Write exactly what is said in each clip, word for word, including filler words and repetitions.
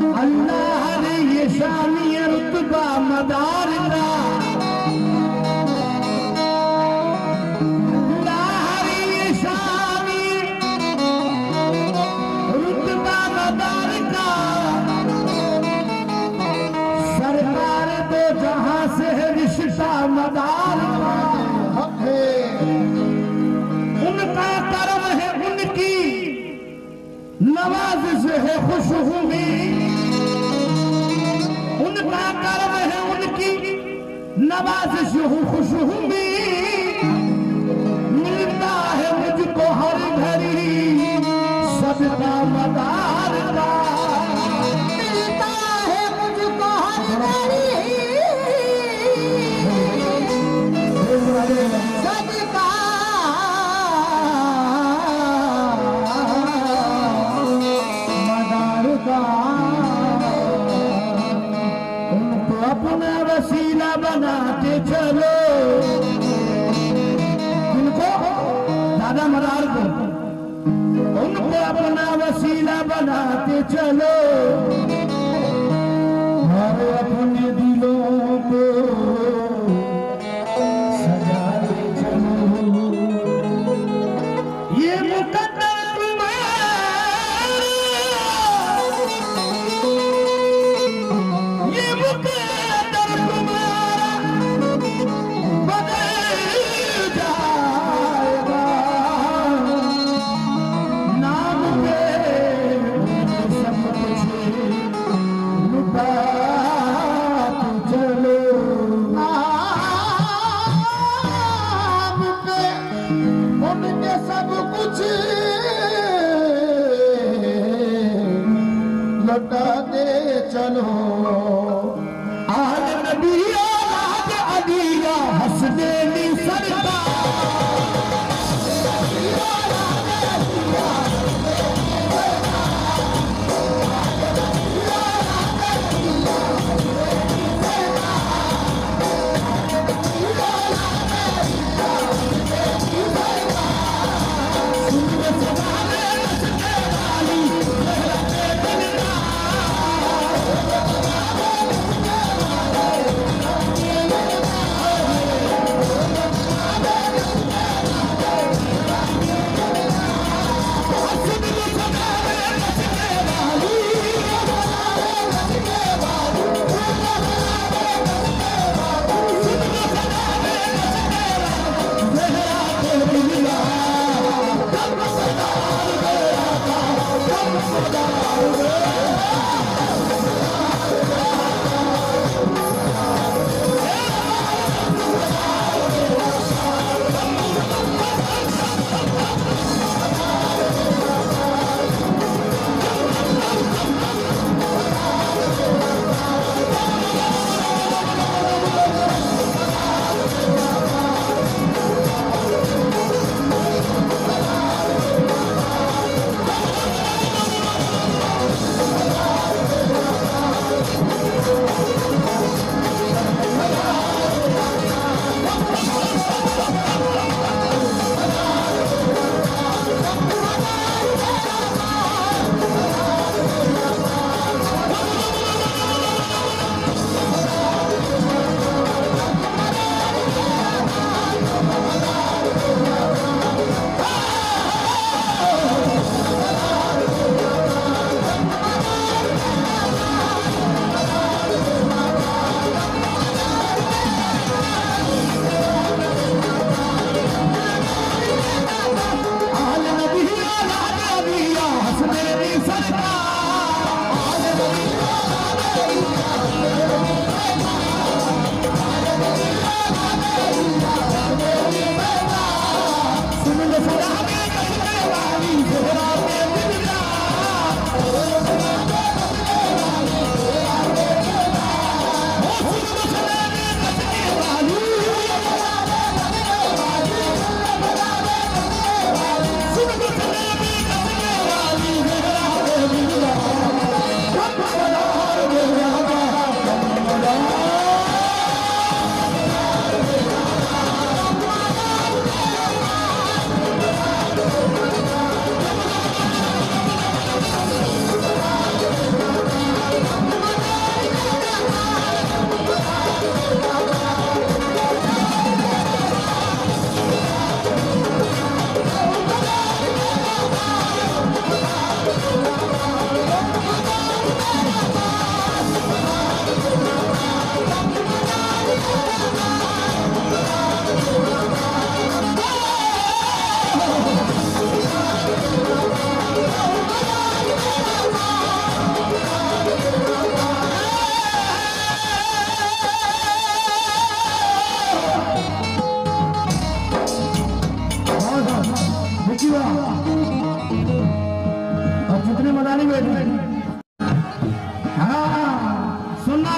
अल्लाह ने ये शानी रुतबा मदार का मदार है, उनका कर्म है, उनकी नवाजिश है खुशहुमी, उनका कर्म है, उनकी नवाजिश है खुशहुमी, मिलता है मुझको हर घड़ी सदका मदार का, मिलता है मुझको हर घड़ी सदका मदार का। उनको अपना वसीला बनाते चलो, उनको दादा मदार को उनको अपना वसीला बनाते चलो, और अपने दिलों को चलो आल नबी औलाद अलीया हसनैनी सरकार,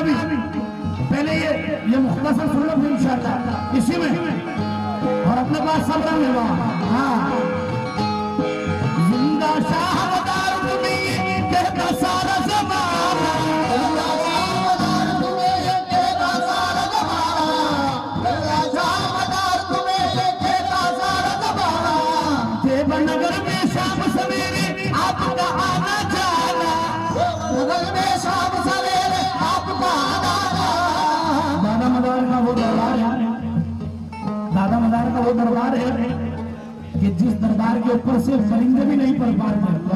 अभी पहले ये ये मुख्तसर सुन लो इंशाअल्लाह इसी में, और अपने पास सब रंग है वहाँ। हाँ, जिंदा शाहदार तुम्हें कहता सारा ज़माना, जिंदा शाहदार तुम्हें कहता सारा ज़माना, जिंदा शाहदार तुम्हें कहता सारा ज़माना। देवनगर में शाम सवेरे आपका आना जाना, देवनगर में शाम सवेरे आपका आना जाना। दादा मदार का वो दरबार है, दादा मदार का वो दरबार है कि जिस दरबार के ऊपर से परिंदे भी नहीं पढ़ पाते।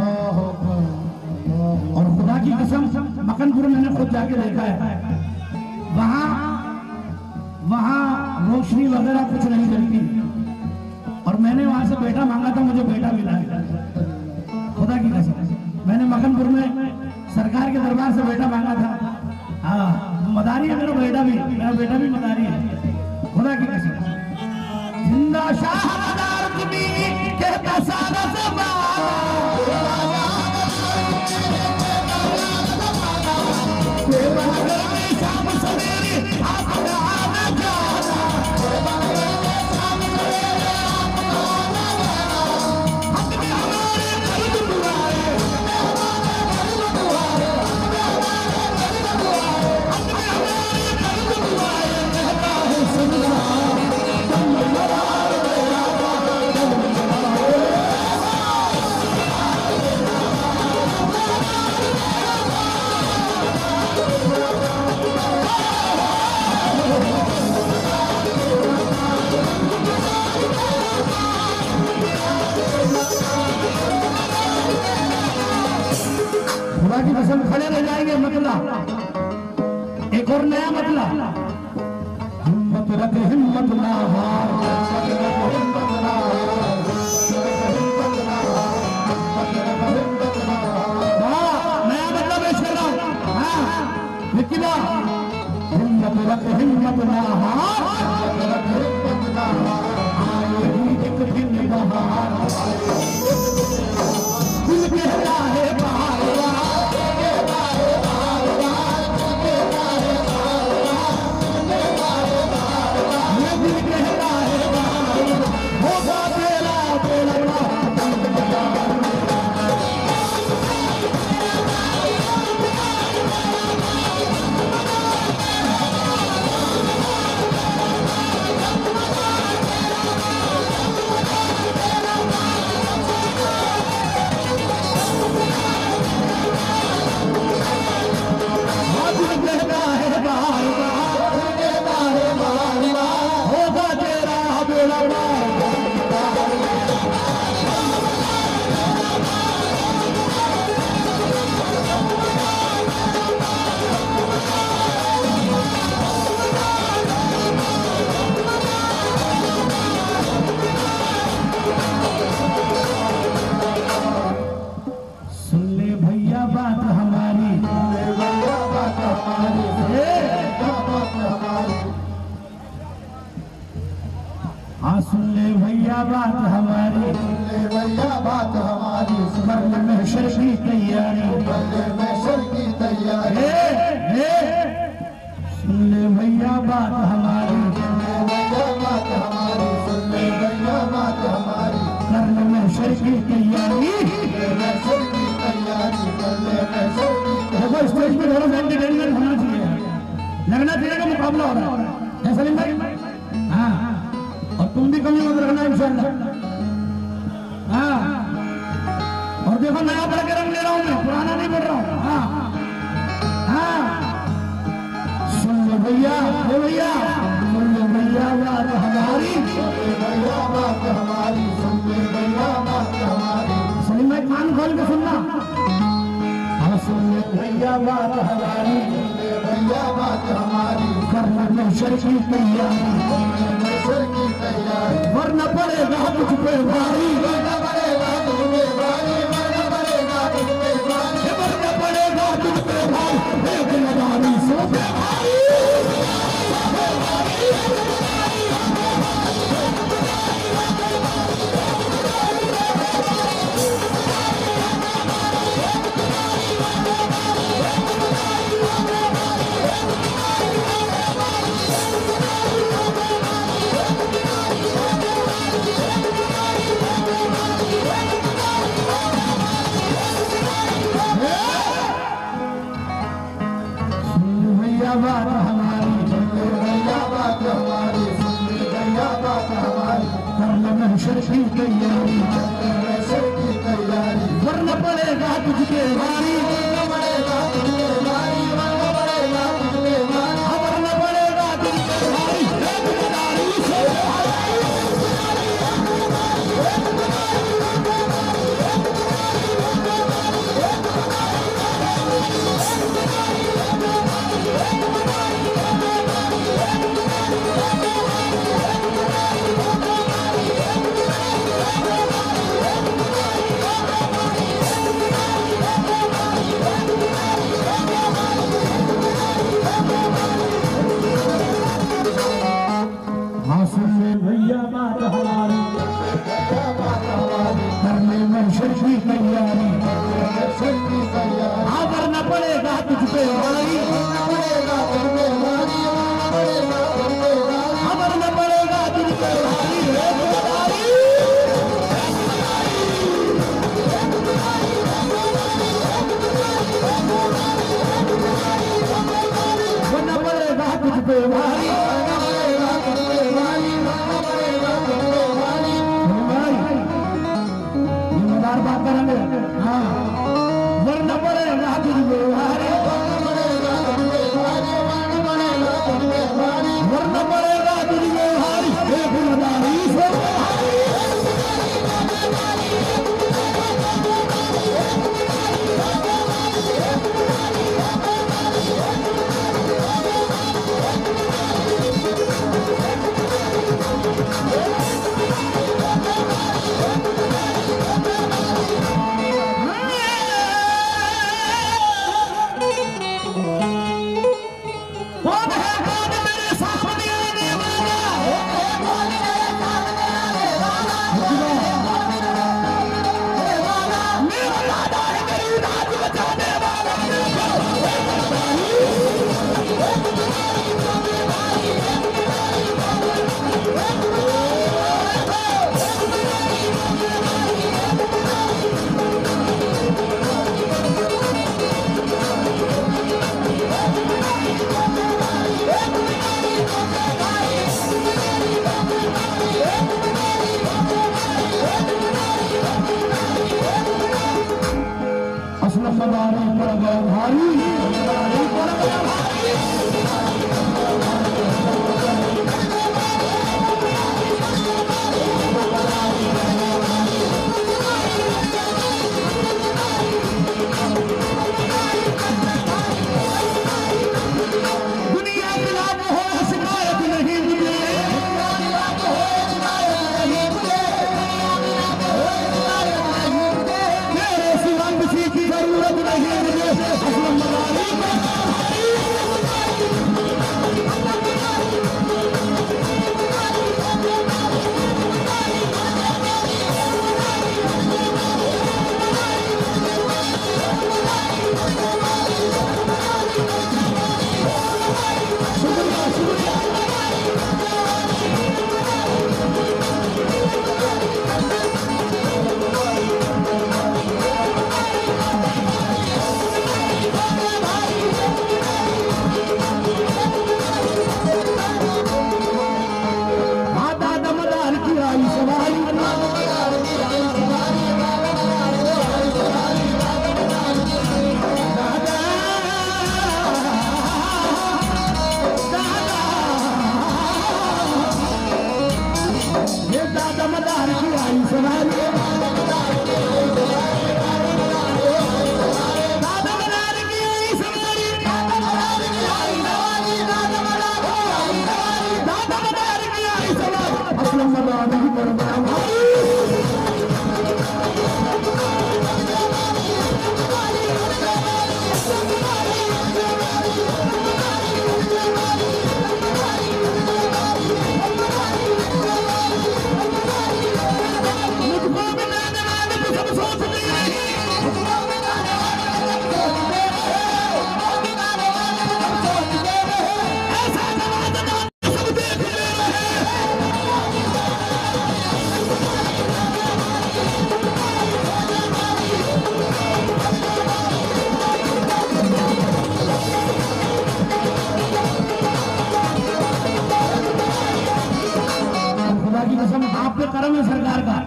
और खुदा की कसम मक्खनपुर मैंने खुद जाके देखा है, वहां वहां रोशनी वगैरह कुछ नहीं चलती, और मैंने वहां से बेटा मांगा था, मुझे बेटा मिला है खुदा की कसम। मैंने मक्खनपुर में सरकार के दरबार से बेटा मांगा था। हाँ, मदारी है मेरा बेटा भी, मेरा बेटा भी मदारी है खुदा की कसम। जिंदा शाहदार तुम्हें कहता सारा ज़माना, देवनगर में शाम सवेरे आपका आना जाना, देवनगर में शाम सवेरे आपका आना जाना। हमने हमारे दर्द दुआए, हमने हमारे दर्द दुआए, हमने हमारे दर्द दुआए, हमने हमारे दर्द दुआए। कहता है सुनना खुदा की कसम खड़े रह जाएंगे। मतला एक और नया मतला, हिम्मत रख हिम्मत ना हार, नया मतलब पेश कर रहा हूँ। हाँ विक्की बा, हिम्मत रख हिम्मत ना हार, आएगी एक दिन बहार, दिल कहता है बहार, हाँ सुन ले भैया बात हमारी, सुन ले भैया बात हमारी, मरने महशर की तैयारी, मरने महशर की तैयारी, सुन ले भैया बात हमारी, सुन ले भैया बात हमारी, सुन ले भैया बात हमारी, मरने महशर की तैयारी, महशर की तैयारी, मरने महशर की। देखो स्टेज पे थोड़ा एंटरटेनमेंट होना चाहिए, लगना चाहिए का मुकाबला हो रहा है सलीम भाई। हाँ, और तुम भी कमी मत रखना इंशाअल्लाह। हाँ, और देखो नया पढ़ के रंग ले रहा हूं मैं, पुराना नहीं पढ़ रहा हूं। हाँ हाँ, सुन लो भैया, ओ भैया, सुन लो भैया बात हमारी, सुन लो भैया बात हमारी, सुन लो भैया बात हमारी। सलीम भाई कान खोल के सुनना। हाँ, सुन लो भैया बात हमारी, सुन लो भैया बात हमारी, करना महशर की तैयारी, वरना पड़ेगा तुझ पे भारी, वरना पड़ेगा तुझ पे भारी, वरना पड़ेगा तुझ पे भारी, वरना पड़ेगा तुझ पे भारी, एक लगानी सो पे भारी। बात हमारी, सुन ले भैया बात हमारी, सुन ले भैया बात हमारी, कर ले महशर की तैयारी, कर ले महशर की तैयारी, वरना पड़ेगा तुझके भारी, वरना पड़ेगा तुझके भारी, वरना पड़ेगा तुझके भारी, वरना पड़ेगा तुझके भारी, बेगुनाही से भैया बात हमारी, करने में शर्मी तैयारी, हाँ वरना पड़ेगा तुझ पे भारी, हाँ वरना पड़ेगा तुझ पे भारी, वरना पड़ेगा तुझ पे भारी, बात करेंगे हाँ वरना पड़ेगा तुझे भारी, वरना पड़ेगा तुझे भारी, बेगुनाही से मालूम है सरकार का?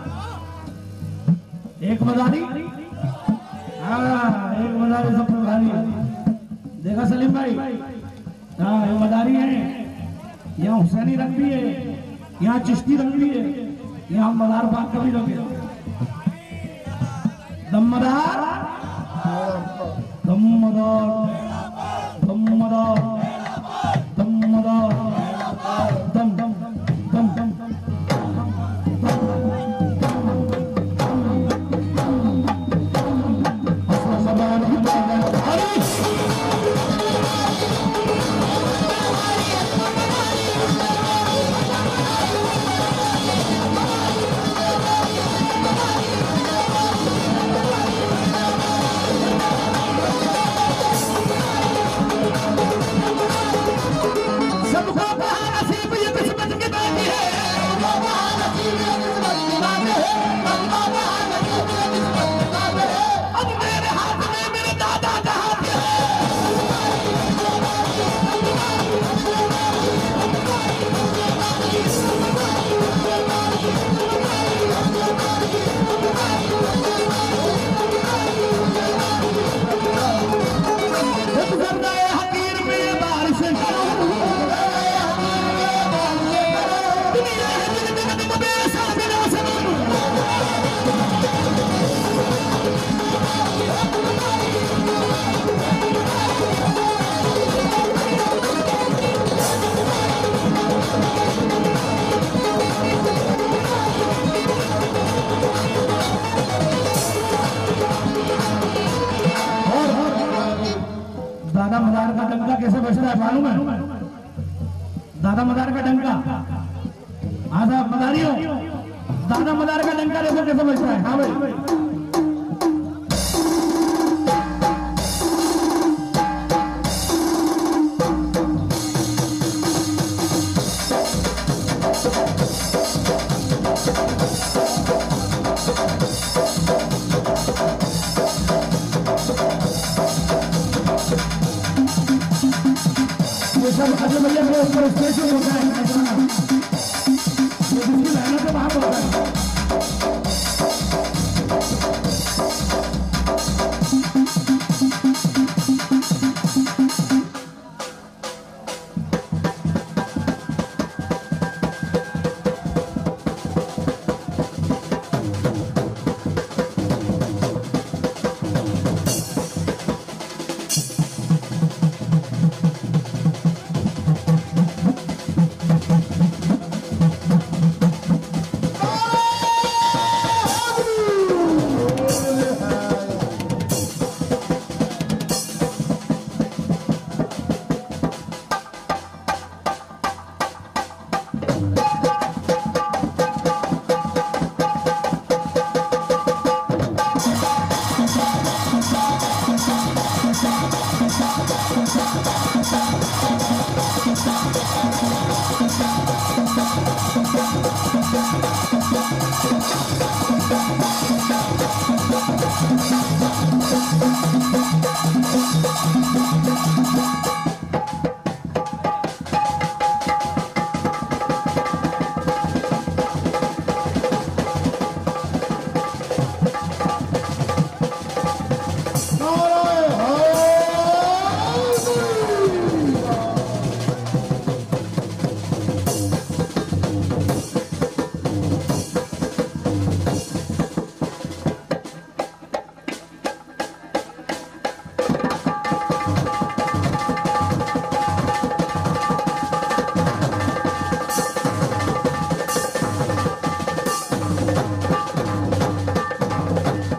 एक मदारी, हाँ एक मदारी सब प्रभारी। देखा सलीम भाई, हाँ ये मदारी है, यहाँ हुसैनी रंग भी है, यहाँ चिश्ती रंग भी है, यहाँ मदार बाग का भी रंग है। दमदार दमदार दमदार दमदार दम दम दम दम दादा मदार का डंका कैसे बजता है मालूम है? दादा मदार का डंका, हाँ साहब मदारियों, दादा मदार का डंका देखो कैसे बजता है। हाँ भाई सब अजय भैया को स्पेशल होता है।